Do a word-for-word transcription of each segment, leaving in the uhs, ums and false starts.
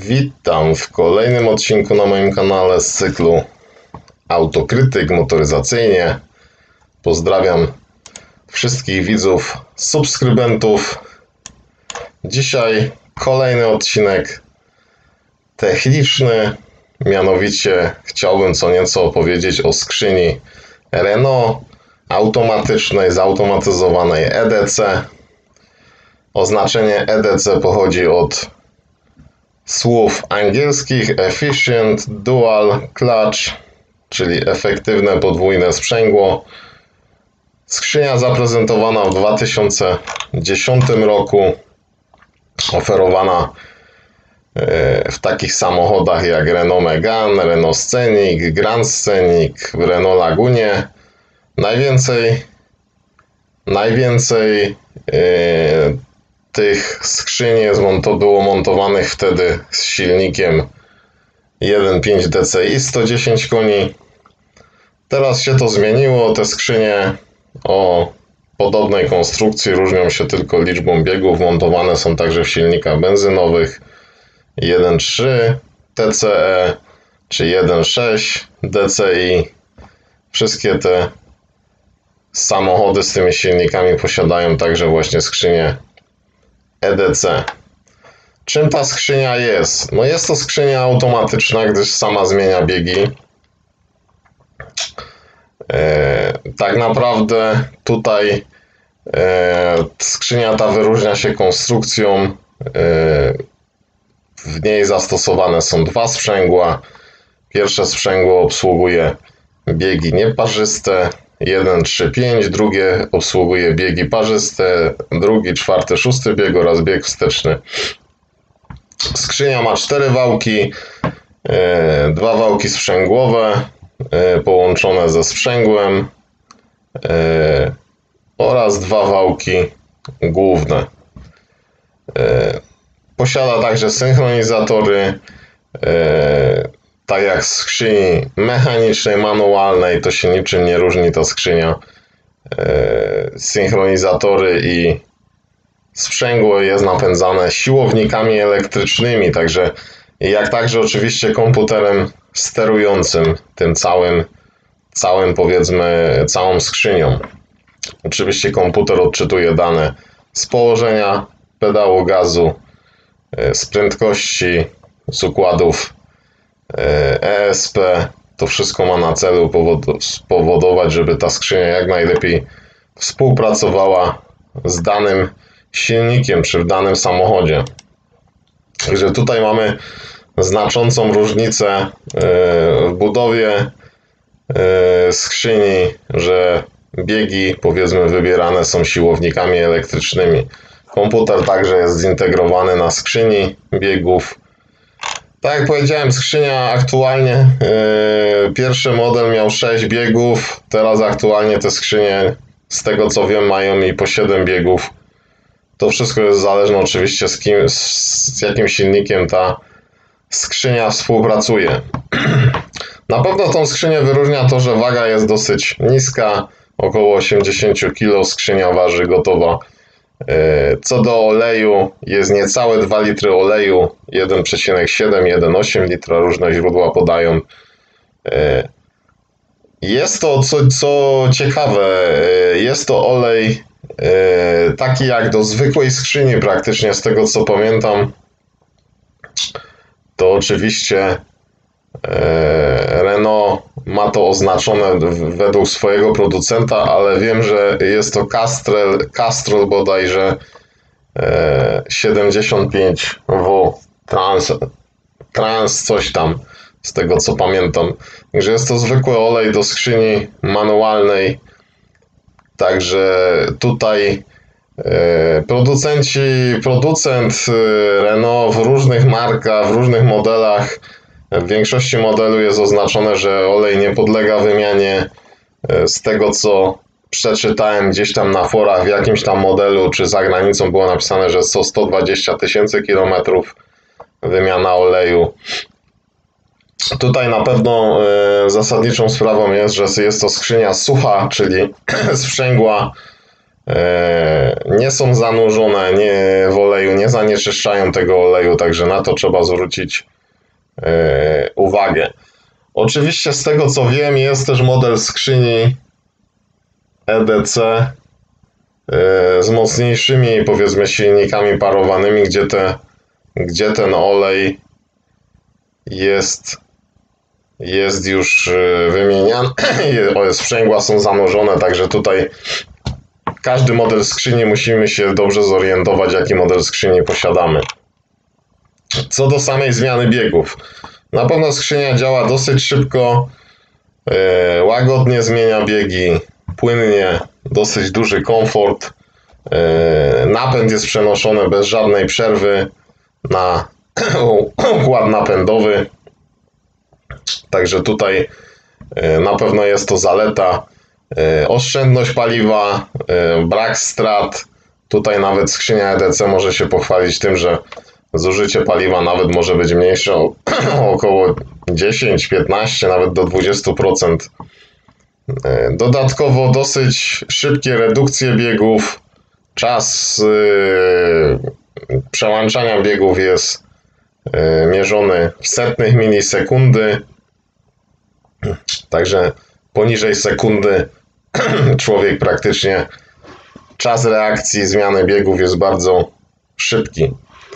Witam w kolejnym odcinku na moim kanale z cyklu Autokrytyk motoryzacyjnie. Pozdrawiam wszystkich widzów, subskrybentów. Dzisiaj kolejny odcinek techniczny, mianowicie chciałbym co nieco opowiedzieć o skrzyni Renault automatycznej, zautomatyzowanej E D C. Oznaczenie E D C pochodzi od słów angielskich Efficient Dual Clutch, czyli efektywne podwójne sprzęgło. Skrzynia zaprezentowana w dwa tysiące dziesiątym roku, oferowana w takich samochodach jak Renault Megane, Renault Scenic, Grand Scenic, Renault Lagunie. Najwięcej, najwięcej yy, tych skrzyni jest monto, było montowanych wtedy z silnikiem jeden przecinek pięć D C I sto dziesięć koni. Teraz się to zmieniło. Te skrzynie o podobnej konstrukcji różnią się tylko liczbą biegów. Montowane są także w silnikach benzynowych jeden przecinek trzy T C E czy jeden przecinek sześć D C I. Wszystkie te samochody z tymi silnikami posiadają także właśnie skrzynię E D C. Czym ta skrzynia jest? No jest to skrzynia automatyczna, gdyż sama zmienia biegi. E, tak naprawdę tutaj e, skrzynia ta wyróżnia się konstrukcją. E, w niej zastosowane są dwa sprzęgła. Pierwsze sprzęgło obsługuje biegi nieparzyste jeden, trzy, pięć, drugie obsługuje biegi parzyste, drugi, czwarty, szósty bieg oraz bieg wsteczny. Skrzynia ma cztery wałki, e, dwa wałki sprzęgłowe e, połączone ze sprzęgłem e, oraz dwa wałki główne. E, posiada także synchronizatory. E, Tak jak w skrzyni mechanicznej, manualnej, to się niczym nie różni ta skrzynia. E, synchronizatory i sprzęgło jest napędzane siłownikami elektrycznymi, także jak także oczywiście komputerem sterującym tym całym, całym powiedzmy, całą skrzynią. Oczywiście komputer odczytuje dane z położenia pedału gazu, e, z prędkości, z układów E S P. To wszystko ma na celu spowodować, żeby ta skrzynia jak najlepiej współpracowała z danym silnikiem czy w danym samochodzie. Także tutaj mamy znaczącą różnicę w budowie skrzyni, że biegi powiedzmy wybierane są siłownikami elektrycznymi. Komputer także jest zintegrowany na skrzyni biegów. Tak jak powiedziałem, skrzynia aktualnie, yy, pierwszy model miał sześć biegów, teraz aktualnie te skrzynie, z tego co wiem, mają i po siedem biegów. To wszystko jest zależne oczywiście z, kim, z, z jakim silnikiem ta skrzynia współpracuje. Na pewno tą skrzynię wyróżnia to, że waga jest dosyć niska, około osiemdziesiąt kilogramów skrzynia waży gotowa. Co do oleju, jest niecałe dwa litry oleju, jeden przecinek siedem, jeden przecinek osiem litra, różne źródła podają. Jest to, co, co ciekawe, jest to olej taki jak do zwykłej skrzyni praktycznie, z tego co pamiętam. To oczywiście Renault ma to oznaczone według swojego producenta, ale wiem, że jest to Castrol, Castrol bodajże siedemdziesiąt pięć W trans, trans coś tam, z tego co pamiętam. Także jest to zwykły olej do skrzyni manualnej. Także tutaj producenci, producent Renault w różnych markach, w różnych modelach, w większości modelu jest oznaczone, że olej nie podlega wymianie. Z tego co przeczytałem gdzieś tam na forach, w jakimś tam modelu czy za granicą było napisane, że co sto dwadzieścia tysięcy kilometrów wymiana oleju. Tutaj na pewno y, zasadniczą sprawą jest, że jest to skrzynia sucha, czyli sprzęgła y, nie są zanurzone nie w oleju, nie zanieczyszczają tego oleju, także na to trzeba zwrócić uwagę. Oczywiście z tego co wiem, jest też model skrzyni E D C z mocniejszymi, powiedzmy, silnikami parowanymi, gdzie, te, gdzie ten olej jest, jest już wymieniany, sprzęgła są zanurzone, także tutaj każdy model skrzyni musimy się dobrze zorientować, jaki model skrzyni posiadamy. Co do samej zmiany biegów, na pewno skrzynia działa dosyć szybko, yy, łagodnie zmienia biegi, płynnie, dosyć duży komfort. Yy, napęd jest przenoszony bez żadnej przerwy na układ napędowy. Także tutaj yy, na pewno jest to zaleta. Yy, oszczędność paliwa, yy, brak strat. Tutaj nawet skrzynia E D C może się pochwalić tym, że zużycie paliwa nawet może być mniejsze o około dziesięć, piętnaście, nawet do dwudziestu procent. Dodatkowo dosyć szybkie redukcje biegów. Czas yy, przełączania biegów jest yy, mierzony w setnych milisekundy. Także poniżej sekundy człowiek praktycznie, czas reakcji zmiany biegów jest bardzo szybki.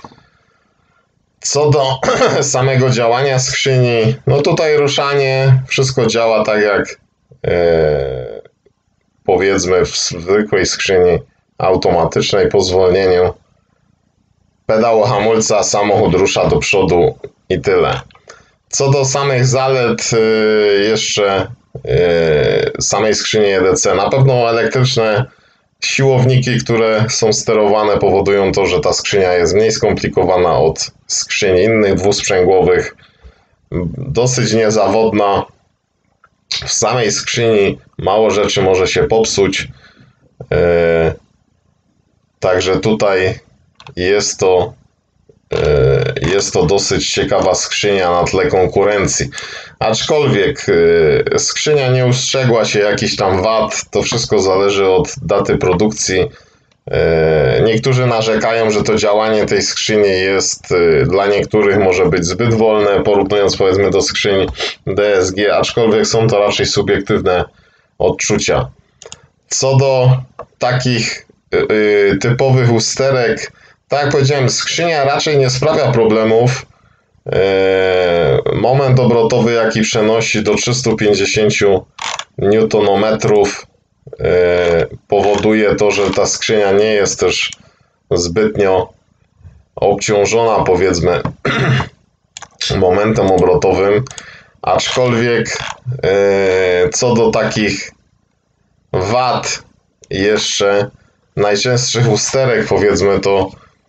Co do samego działania skrzyni, no tutaj ruszanie, wszystko działa tak jak e, powiedzmy w zwykłej skrzyni automatycznej. Po zwolnieniu pedału hamulca samochód rusza do przodu i tyle. Co do samych zalet e, jeszcze e, samej skrzyni E D C, na pewno elektryczne siłowniki, które są sterowane, powodują to, że ta skrzynia jest mniej skomplikowana od skrzyni innych dwusprzęgłowych, dosyć niezawodna. W samej skrzyni mało rzeczy może się popsuć, yy, także tutaj jest to, yy, jest to dosyć ciekawa skrzynia na tle konkurencji. Aczkolwiek yy, skrzynia nie ustrzegła się jakichś tam wad, to wszystko zależy od daty produkcji. Yy, niektórzy narzekają, że to działanie tej skrzyni jest yy, dla niektórych może być zbyt wolne, porównując powiedzmy do skrzyni D S G, aczkolwiek są to raczej subiektywne odczucia. Co do takich yy, typowych usterek, tak jak powiedziałem, skrzynia raczej nie sprawia problemów. Moment obrotowy, jaki przenosi do trzystu pięćdziesięciu niutonometrów, powoduje to, że ta skrzynia nie jest też zbytnio obciążona, powiedzmy, momentem obrotowym. Aczkolwiek co do takich wad jeszcze najczęstszych usterek, powiedzmy, to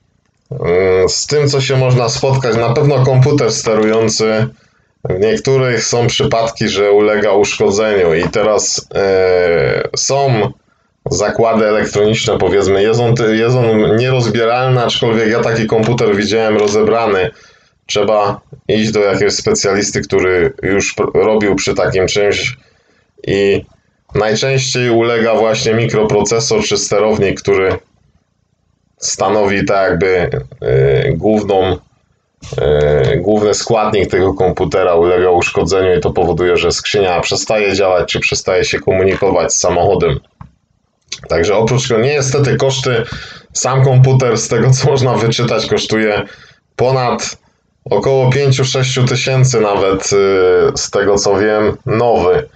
z tym, co się można spotkać, na pewno komputer sterujący. W niektórych są przypadki, że ulega uszkodzeniu i teraz e, są zakłady elektroniczne, powiedzmy, jest on, jest on nierozbieralny, aczkolwiek ja taki komputer widziałem rozebrany. Trzeba iść do jakiegoś specjalisty, który już robił przy takim czymś i najczęściej ulega właśnie mikroprocesor czy sterownik, który stanowi tak jakby y, główną, y, główny składnik tego komputera, ulega uszkodzeniu i to powoduje, że skrzynia przestaje działać czy przestaje się komunikować z samochodem. Także oprócz tego, niestety koszty, sam komputer z tego co można wyczytać kosztuje ponad około pięć do sześciu tysięcy nawet, y, z tego co wiem, nowy.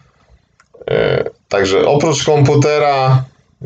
Y, także oprócz komputera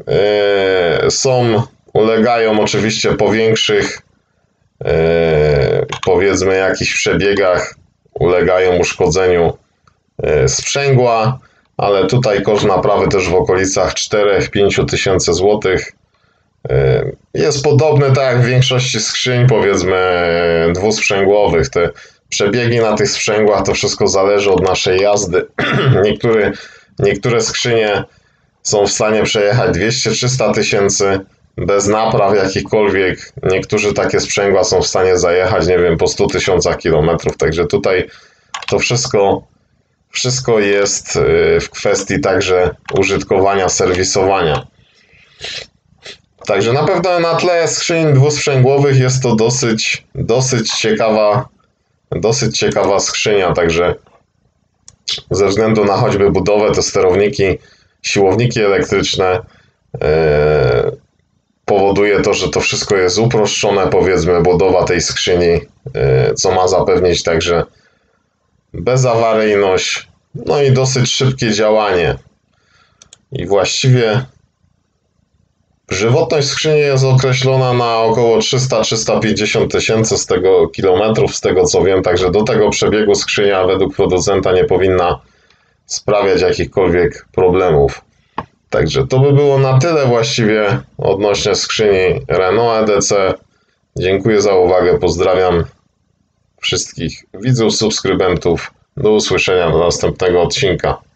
y, są ulegają oczywiście po większych, yy, powiedzmy, jakichś przebiegach, ulegają uszkodzeniu yy, sprzęgła, ale tutaj koszt naprawy też w okolicach cztery do pięciu tysięcy złotych. Yy, jest podobny tak jak w większości skrzyń, powiedzmy, yy, dwusprzęgłowych. Te przebiegi na tych sprzęgłach to wszystko zależy od naszej jazdy. Niektóre, niektóre skrzynie są w stanie przejechać dwieście do trzystu tysięcy bez napraw jakichkolwiek. Niektórzy takie sprzęgła są w stanie zajechać, nie wiem, po stu tysiącach kilometrów. Także tutaj to wszystko, wszystko jest w kwestii także użytkowania, serwisowania. Także na pewno na tle skrzyń dwusprzęgłowych jest to dosyć, dosyć ciekawa, dosyć ciekawa skrzynia, także ze względu na choćby budowę, te sterowniki, siłowniki elektryczne, yy, powoduje to, że to wszystko jest uproszczone, powiedzmy, budowa tej skrzyni, yy, co ma zapewnić także bezawaryjność, no i dosyć szybkie działanie. I właściwie żywotność skrzyni jest określona na około trzysta do trzystu pięćdziesięciu tysięcy z tego kilometrów, z tego co wiem, także do tego przebiegu skrzynia według producenta nie powinna sprawiać jakichkolwiek problemów. Także to by było na tyle właściwie odnośnie skrzyni Renault E D C. Dziękuję za uwagę, pozdrawiam wszystkich widzów, subskrybentów. Do usłyszenia do następnego odcinka.